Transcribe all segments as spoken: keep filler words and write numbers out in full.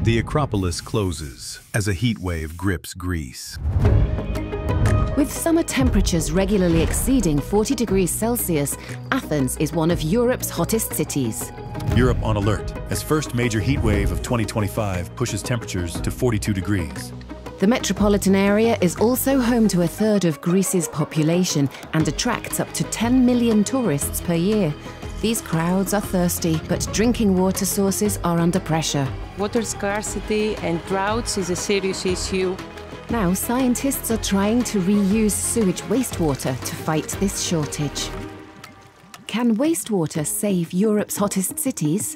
The Acropolis closes as a heat wave grips Greece. With summer temperatures regularly exceeding forty degrees Celsius, Athens is one of Europe's hottest cities. Europe on alert as first major heat wave of twenty twenty-five pushes temperatures to forty-two degrees. The metropolitan area is also home to a third of Greece's population and attracts up to ten million tourists per year. These crowds are thirsty, but drinking water sources are under pressure. Water scarcity and droughts is a serious issue. Now, scientists are trying to reuse sewage wastewater to fight this shortage. Can wastewater save Europe's hottest cities?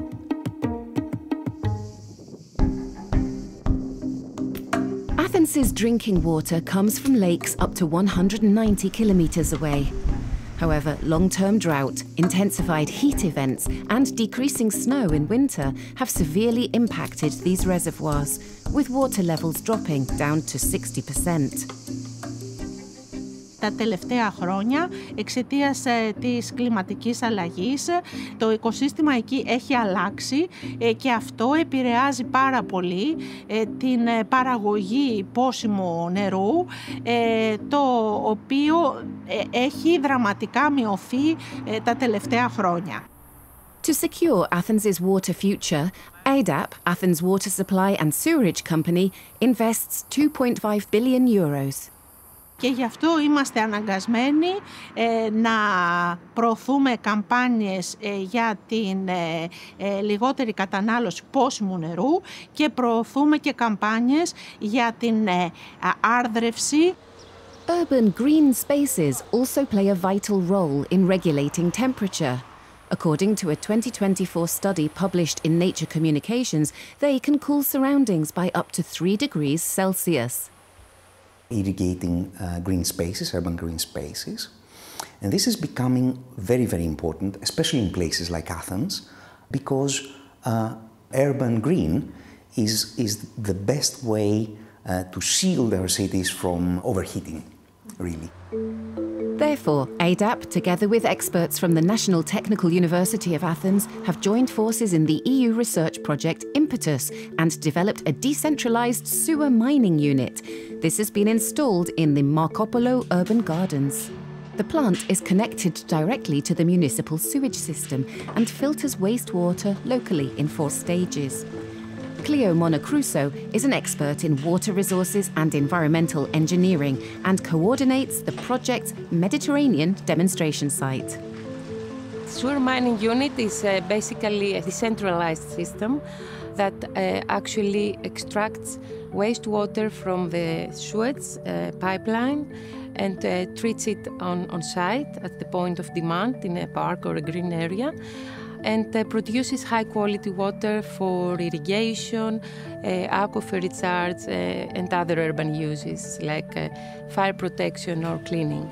Athens's drinking water comes from lakes up to one hundred ninety kilometers away. However, long-term drought, intensified heat events, and decreasing snow in winter have severely impacted these reservoirs, with water levels dropping down to sixty percent. Τα τελευταία χρόνια, εξαιτίας της κλιματικής αλλαγής, το οικοσύστημα εκεί έχει αλλάξει και αυτό επηρεάζει πάρα πολύ την παραγωγή πόσιμου νερού, το οποίο έχει δραματικά μειωθεί τα τελευταία χρόνια. To secure Athens' water future, A D A P, Athens Water Supply and Sewerage Company, invests two point five billion euros. Και γι' αυτό είμαστε αναγκασμένοι ε, να προωθούμε καμπάνιες ε, για την ε, ε, λιγότερη κατανάλωση πόσιμου νερού και προωθούμε και καμπάνιες για την ε, άρδρευση. Urban green spaces also play a vital role in regulating temperature. According to a twenty twenty-four study published in Nature Communications, they can cool surroundings by up to three degrees Celsius. Irrigating uh, green spaces, urban green spaces. And this is becoming very, very important, especially in places like Athens, because uh, urban green is, is the best way uh, to shield our cities from overheating, really. Therefore, A D A P, together with experts from the National Technical University of Athens, have joined forces in the E U research project Impetus and developed a decentralized sewer mining unit. This has been installed in the Markopolo urban gardens. The plant is connected directly to the municipal sewage system and filters wastewater locally in four stages. Cleo Monacruso is an expert in water resources and environmental engineering and coordinates the project's Mediterranean demonstration site. Sewer mining unit is uh, basically a decentralized system that uh, actually extracts wastewater from the sewage uh, pipeline and uh, treats it on, on site at the point of demand in a park or a green area, and uh, produces high-quality water for irrigation, uh, aquifer recharge, uh, and other urban uses like uh, fire protection or cleaning.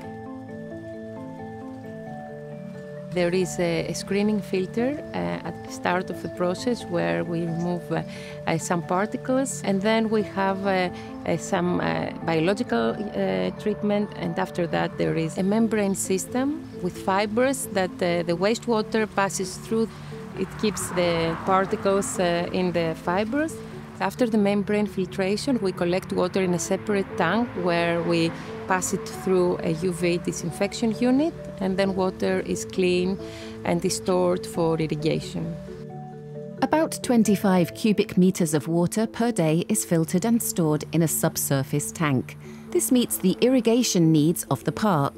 There is a, a screening filter uh, at the start of the process where we remove uh, uh, some particles, and then we have uh, uh, some uh, biological uh, treatment, and after that there is a membrane system with fibers that uh, the wastewater passes through. It keeps the particles uh, in the fibers. After the membrane filtration, we collect water in a separate tank where we pass it through a U V disinfection unit, and then water is clean and is stored for irrigation. About twenty-five cubic meters of water per day is filtered and stored in a subsurface tank. This meets the irrigation needs of the park.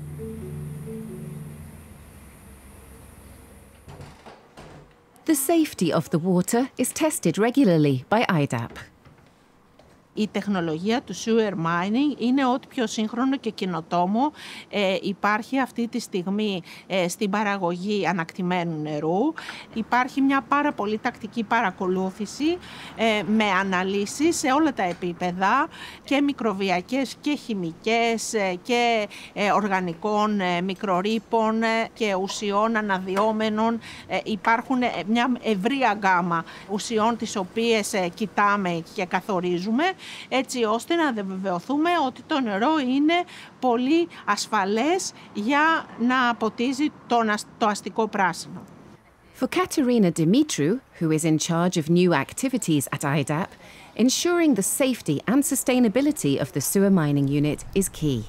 The safety of the water is tested regularly by I D A P. Η τεχνολογία του sewer mining είναι ό,τι πιο σύγχρονο και καινοτόμο ε, υπάρχει αυτή τη στιγμή ε, στην παραγωγή ανακτημένου νερού. Υπάρχει μια πάρα πολύ τακτική παρακολούθηση ε, με αναλύσεις σε όλα τα επίπεδα, και μικροβιακές και χημικές ε, και ε, οργανικών ε, μικρορρίπων ε, και ουσιών αναδυόμενων. Ε, υπάρχουν ε, μια ευρεία γκάμα ουσιών τις οποίες ε, κοιτάμε και καθορίζουμε, έτσι ώστε να βεβαιωθούμε ότι το νερό είναι πολύ ασφαλές για να ποτίζει το αστικό πράσινο. For Katerina Dimitru, who is in charge of new activities at I D A P, ensuring the safety and sustainability of the sewer mining unit is key.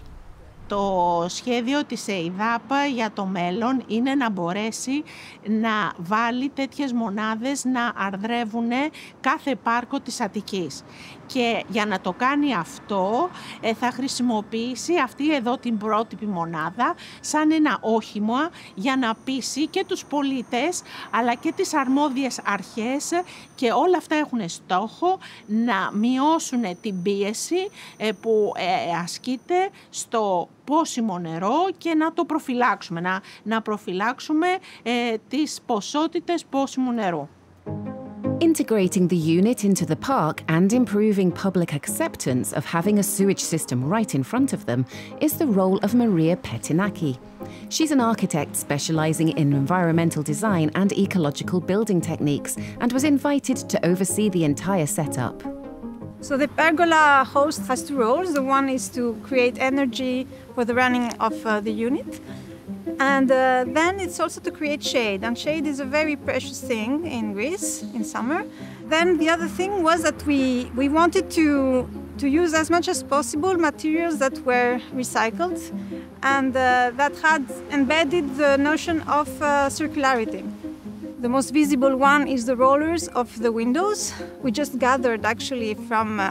Το σχέδιο της ι ντι έι πι για το μέλλον είναι να μπορέσει να βάλει τέτοιες μονάδες να αρδρεύουν κάθε πάρκο της Αττικής. Και για να το κάνει αυτό θα χρησιμοποιήσει αυτή εδώ την πρότυπη μονάδα σαν ένα όχημα για να πείσει και τους πολίτες αλλά και τις αρμόδιες αρχές, και όλα αυτά έχουν στόχο να μειώσουν την πίεση που ασκείται στο πόσιμο νερό και να το προφυλάξουμε, να, να προφυλάξουμε ε, τις ποσότητες πόσιμου νερού. Integrating the unit into the park and improving public acceptance of having a sewage system right in front of them is the role of Maria Petinaki. She's an architect specialising in environmental design and ecological building techniques and was invited to oversee the entire setup. So the pergola host has two roles. The one is to create energy for the running of uh, the unit. And uh, then it's also to create shade. And shade is a very precious thing in Greece in summer. Then the other thing was that we, we wanted to, to use as much as possible materials that were recycled and uh, that had embedded the notion of uh, circularity. The most visible one is the rollers of the windows. We just gathered actually from, uh,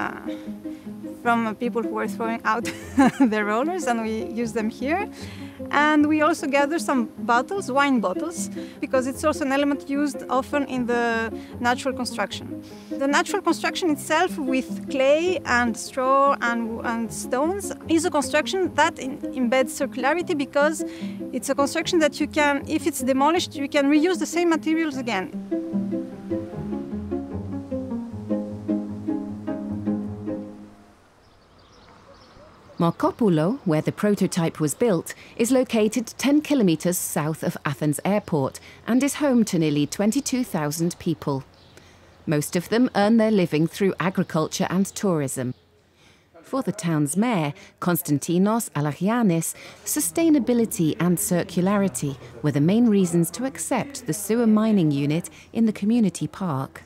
from people who were throwing out their rollers, and we use them here. And we also gather some bottles, wine bottles, because it's also an element used often in the natural construction. The natural construction itself with clay and straw and, and stones is a construction that in, embeds circularity, because it's a construction that you can, if it's demolished, you can reuse the same materials again. Markopoulo, where the prototype was built, is located ten kilometres south of Athens airport and is home to nearly twenty-two thousand people. Most of them earn their living through agriculture and tourism. For the town's mayor, Konstantinos Alagianis, sustainability and circularity were the main reasons to accept the sewer mining unit in the community park.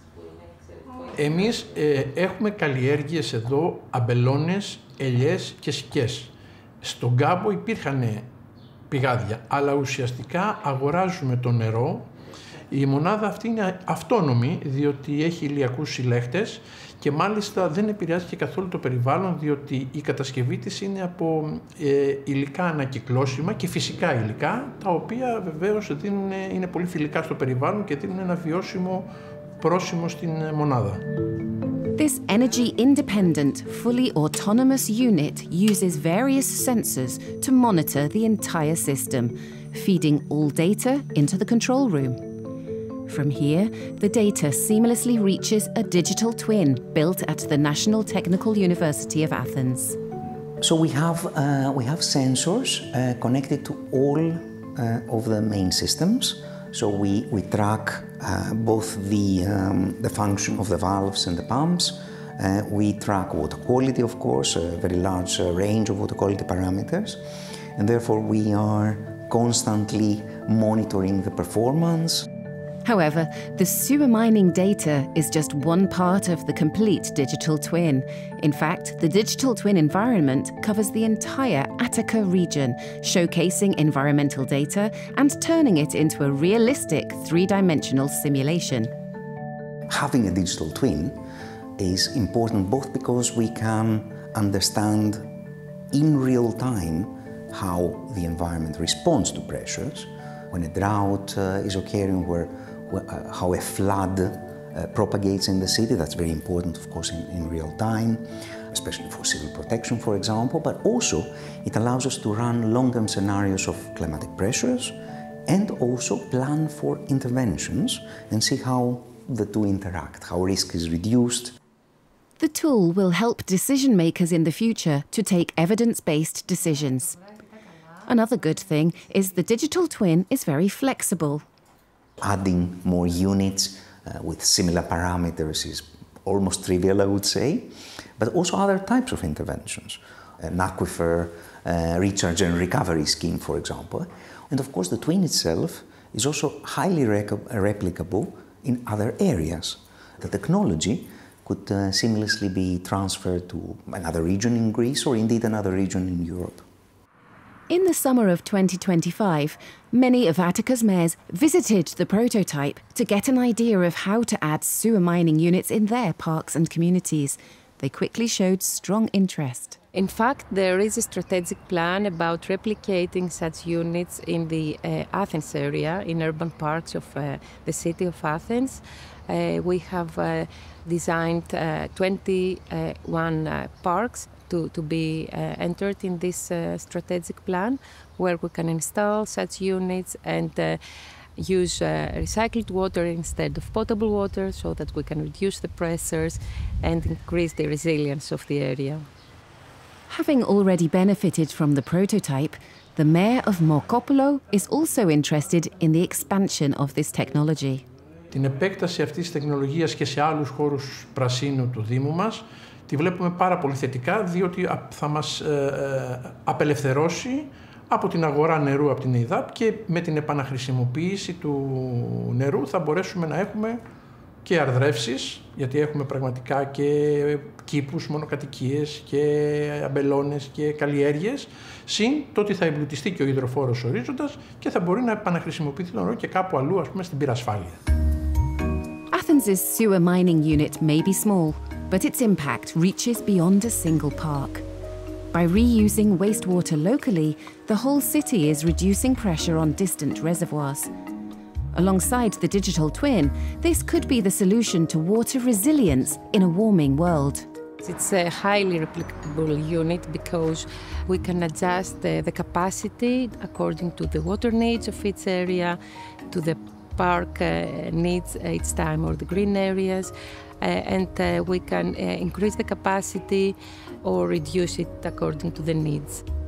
Εμείς ε, έχουμε καλλιέργειες εδώ, αμπελώνες, ελιές και σικές. Στον κάμπο υπήρχαν πηγάδια, αλλά ουσιαστικά αγοράζουμε το νερό. Η μονάδα αυτή είναι αυτόνομη, διότι έχει ηλιακούς συλλέχτες και μάλιστα δεν επηρεάζει και καθόλου το περιβάλλον, διότι η κατασκευή της είναι από ε, υλικά ανακυκλώσιμα και φυσικά υλικά, τα οποία βεβαίως δίνουν, είναι πολύ φιλικά στο περιβάλλον και δίνουν ένα βιώσιμο πρόσημο στην μονάδα. This energy-independent, fully autonomous unit uses various sensors to monitor the entire system, feeding all data into the control room. From here, the data seamlessly reaches a digital twin built at the National Technical University of Athens. So we have, uh, we have sensors uh, connected to all uh, of the main systems. So we, we track uh, both the, um, the function of the valves and the pumps. Uh, we track water quality, of course, a very large uh, range of water quality parameters. And therefore we are constantly monitoring the performance. However, the sewer mining data is just one part of the complete digital twin. In fact, the digital twin environment covers the entire Attica region, showcasing environmental data and turning it into a realistic three-dimensional simulation. Having a digital twin is important both because we can understand in real time how the environment responds to pressures. When a drought uh, is occurring, where Uh, how a flood uh, propagates in the city. That's very important, of course, in, in real time, especially for civil protection, for example, but also it allows us to run long-term scenarios of climatic pressures and also plan for interventions and see how the two interact, how risk is reduced. The tool will help decision makers in the future to take evidence-based decisions. Another good thing is the digital twin is very flexible. Adding more units uh, with similar parameters is almost trivial, I would say, but also other types of interventions. An aquifer uh, recharge and recovery scheme, for example. And of course, the twin itself is also highly replicable in other areas. The technology could uh, seamlessly be transferred to another region in Greece or indeed another region in Europe. In the summer of twenty twenty-five, many of Attica's mayors visited the prototype to get an idea of how to add sewer mining units in their parks and communities. They quickly showed strong interest. In fact, there is a strategic plan about replicating such units in the uh, Athens area, in urban parks of uh, the city of Athens. Uh, we have uh, designed uh, twenty-one uh, parks to, to be uh, entered in this uh, strategic plan, where we can install such units and uh, use uh, recycled water instead of potable water, so that we can reduce the pressures and increase the resilience of the area. Having already benefited from the prototype, the mayor of Mokopoulo is also interested in the expansion of this technology. Την επέκταση αυτής της τεχνολογίας και σε άλλους χώρους πρασίνου του Δήμου μας τη βλέπουμε πάρα πολύ θετικά, διότι θα μας ε, απελευθερώσει από την αγορά νερού από την ΕΙΔΑΠ και με την επαναχρησιμοποίηση του νερού θα μπορέσουμε να έχουμε και αρδρεύσεις, γιατί έχουμε πραγματικά και κήπους, μονοκατοικίες και αμπελώνες και καλλιέργειες, συν το ότι θα εμπλουτιστεί και ο υδροφόρος ορίζοντας και θα μπορεί να επαναχρησιμοποιηθεί το νερό και κάπου αλλού, ας πούμε, στην πυρασφάλεια. Athens' sewer mining unit may be small, but its impact reaches beyond a single park. By reusing wastewater locally, the whole city is reducing pressure on distant reservoirs. Alongside the digital twin, this could be the solution to water resilience in a warming world. It's a highly replicable unit because we can adjust the, the capacity according to the water needs of each area, to the park uh, needs each time, or the green areas, uh, and uh, we can uh, increase the capacity or reduce it according to the needs.